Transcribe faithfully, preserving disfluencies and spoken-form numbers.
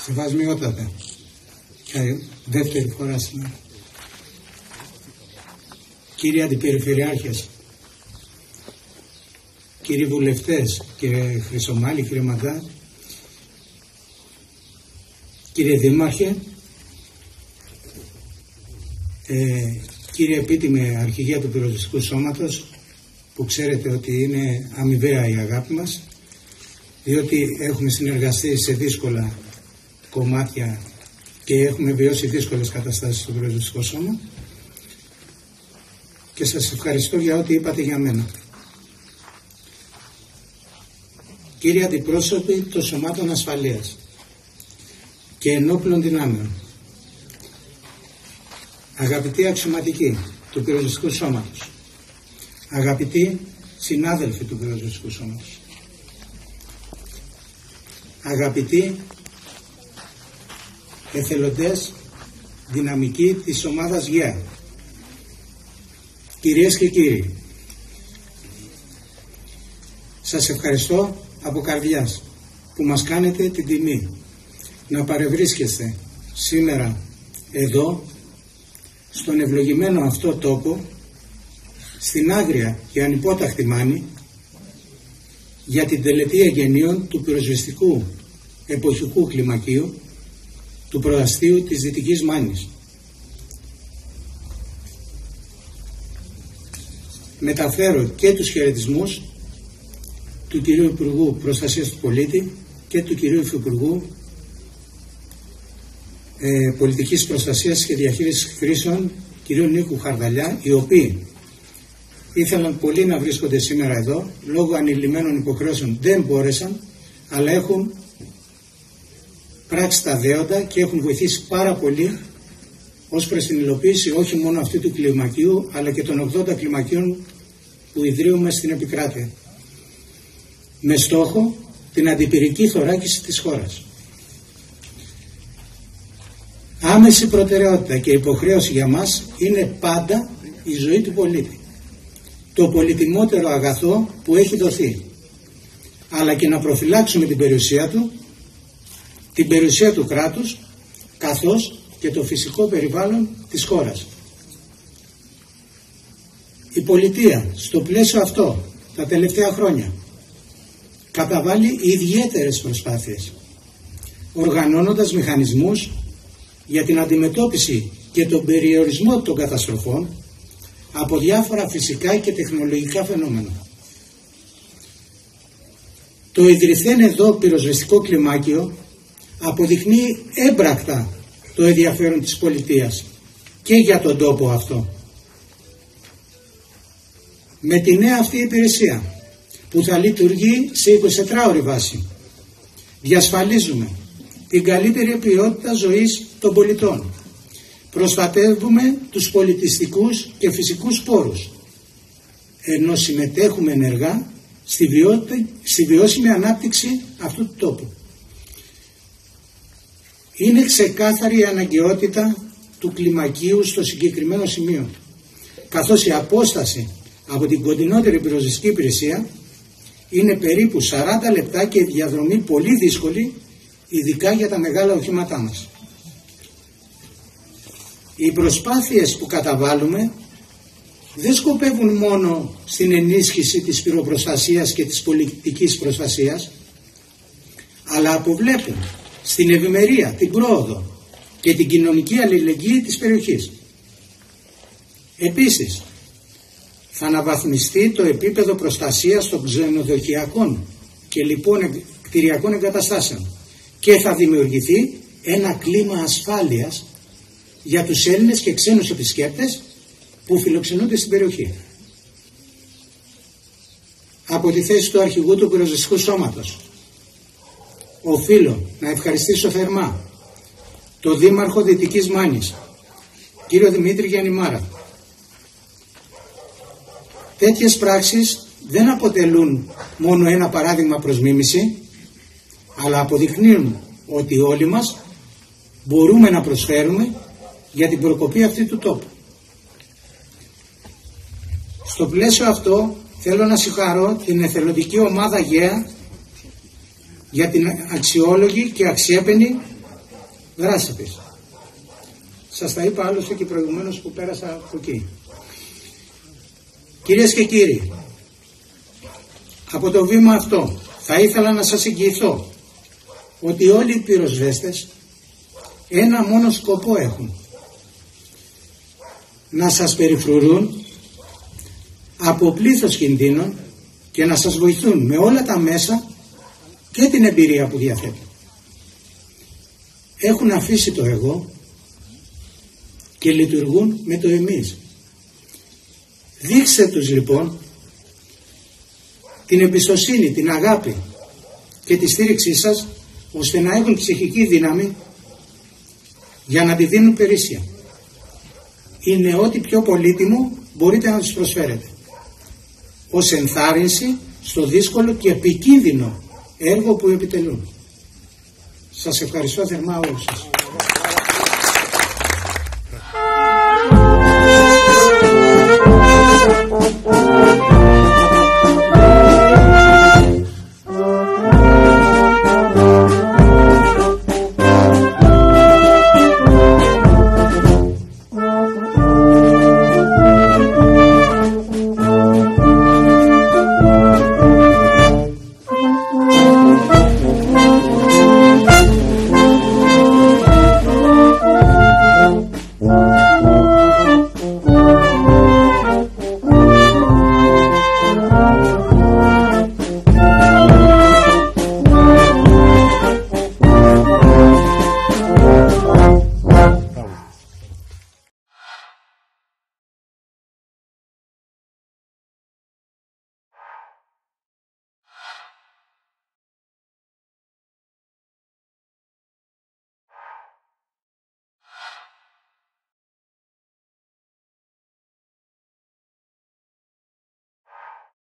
Σεβασμιότατα, και δεύτερη φορά σήμερα, κύριοι Αντιπεριφερειάρχες, κύριοι βουλευτές, κύριε Χρυσομάλη, κύριε Μαντά, κύριε Δήμαρχε, ε, κύριε επίτιμη αρχηγέ του Πυροσβεστικού Σώματος, που ξέρετε ότι είναι αμοιβαία η αγάπη μας, διότι έχουμε συνεργαστεί σε δύσκολα κομμάτια και έχουμε βιώσει δύσκολες καταστάσεις στο Πυροσβεστικό Σώμα, και σας ευχαριστώ για ό,τι είπατε για μένα. Κύριοι αντιπρόσωποι των σωμάτων ασφαλείας και ενόπλων δυνάμεων, αγαπητοί αξιωματικοί του Πυροσβεστικού Σώματος, αγαπητοί συνάδελφοι του Πυροσβεστικού Σώματος, αγαπητοί εθελοντές δυναμικοί της ομάδας ΓΕΑ, κυρίες και κύριοι, σας ευχαριστώ από καρδιάς που μας κάνετε την τιμή να παρευρίσκεστε σήμερα εδώ, στον ευλογημένο αυτό τόπο, στην άγρια και ανυπόταχτη Μάνη, για την τελετή εγγενείων του πυροσβεστικού εποχικού κλιμακίου του προαστίου της Δυτικής Μάνης. Μεταφέρω και τους χαιρετισμούς του κυρίου Υπουργού Προστασίας του Πολίτη και του κυρίου Υφυπουργού ε, Πολιτικής Προστασίας και Διαχείρισης Κρίσεων, κυρίου Νίκου Χαρδαλιά, οι οποίοι ήθελαν πολύ να βρίσκονται σήμερα εδώ, λόγω ανηλυμένων υποχρεώσεων δεν μπόρεσαν, αλλά έχουν πράξει τα δέοντα και έχουν βοηθήσει πάρα πολύ ως προς την υλοποίηση όχι μόνο αυτού του κλιμακίου, αλλά και των ογδόντα κλιμακίων που ιδρύουμε στην επικράτεια, με στόχο την αντιπυρική θωράκιση της χώρας. Άμεση προτεραιότητα και υποχρέωση για μας είναι πάντα η ζωή του πολίτη, το πολυτιμότερο αγαθό που έχει δοθεί, αλλά και να προφυλάξουμε την περιουσία του, την περιουσία του κράτους, καθώς και το φυσικό περιβάλλον της χώρας. Η πολιτεία στο πλαίσιο αυτό τα τελευταία χρόνια καταβάλει ιδιαίτερες προσπάθειες, οργανώνοντας μηχανισμούς για την αντιμετώπιση και τον περιορισμό των καταστροφών από διάφορα φυσικά και τεχνολογικά φαινόμενα. Το ιδρυθέν εδώ πυροσβεστικό κλιμάκιο αποδεικνύει έμπρακτα το ενδιαφέρον της πολιτείας και για τον τόπο αυτό. Με τη νέα αυτή υπηρεσία που θα λειτουργεί σε εικοσιτετράωρη βάση, διασφαλίζουμε την καλύτερη ποιότητα ζωής των πολιτών. Προστατεύουμε τους πολιτιστικούς και φυσικούς πόρους, ενώ συμμετέχουμε ενεργά στη, βιώτη, στη βιώσιμη ανάπτυξη αυτού του τόπου. Είναι ξεκάθαρη η αναγκαιότητα του κλιμακίου στο συγκεκριμένο σημείο, καθώς η απόσταση από την κοντινότερη πυροσβεστική υπηρεσία είναι περίπου σαράντα λεπτά και η διαδρομή πολύ δύσκολη, ειδικά για τα μεγάλα οχήματά μας. Οι προσπάθειες που καταβάλουμε δεν σκοπεύουν μόνο στην ενίσχυση της πυροπροστασίας και της πολιτικής προστασίας, αλλά αποβλέπουν στην ευημερία, την πρόοδο και την κοινωνική αλληλεγγύη της περιοχής. Επίσης, θα αναβαθμιστεί το επίπεδο προστασίας των ξενοδοχειακών και λοιπόν κτηριακών εγκαταστάσεων και θα δημιουργηθεί ένα κλίμα ασφάλειας για τους Έλληνες και ξένους επισκέπτες που φιλοξενούνται στην περιοχή. Από τη θέση του αρχηγού του Πυροσβεστικού Σώματος οφείλω να ευχαριστήσω θερμά τον Δήμαρχο Δυτικής Μάνης, κύριο Δημήτρη Γιαννημάρα. Τέτοιες πράξεις δεν αποτελούν μόνο ένα παράδειγμα προς μίμηση, αλλά αποδεικνύουν ότι όλοι μας μπορούμε να προσφέρουμε για την προκοπή αυτή του τόπου. Στο πλαίσιο αυτό θέλω να συγχαρώ την εθελοντική ομάδα ΓΕΑ για την αξιόλογη και αξιέπαινη δράση της. Σας τα είπα άλλωστε και προηγουμένως που πέρασα από εκεί. Κυρίες και κύριοι, από το βήμα αυτό θα ήθελα να σας εγγυηθώ ότι όλοι οι πυροσβέστες ένα μόνο σκοπό έχουν: να σας περιφρουρούν από πλήθος κινδύνων και να σας βοηθούν με όλα τα μέσα και την εμπειρία που διαθέτουν. Έχουν αφήσει το εγώ και λειτουργούν με το εμείς. Δείξτε τους λοιπόν την εμπιστοσύνη, την αγάπη και τη στήριξή σας, ώστε να έχουν ψυχική δύναμη για να τη δίνουν περίσσια. Είναι ό,τι πιο πολύτιμο μπορείτε να τους προσφέρετε, ως ενθάρρυνση στο δύσκολο και επικίνδυνο έργο που επιτελούν. Σας ευχαριστώ θερμά όλους σας.